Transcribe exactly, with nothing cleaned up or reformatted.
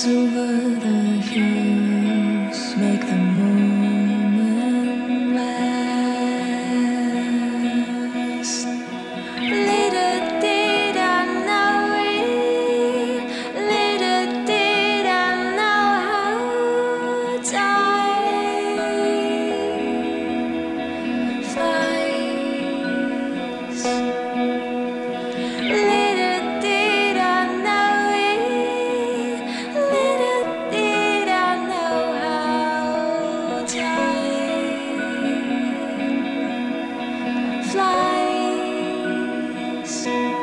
over the hills, make the moment last. Little did I know it, little did I know how time flies. Little did I know it, little did I know how time flies.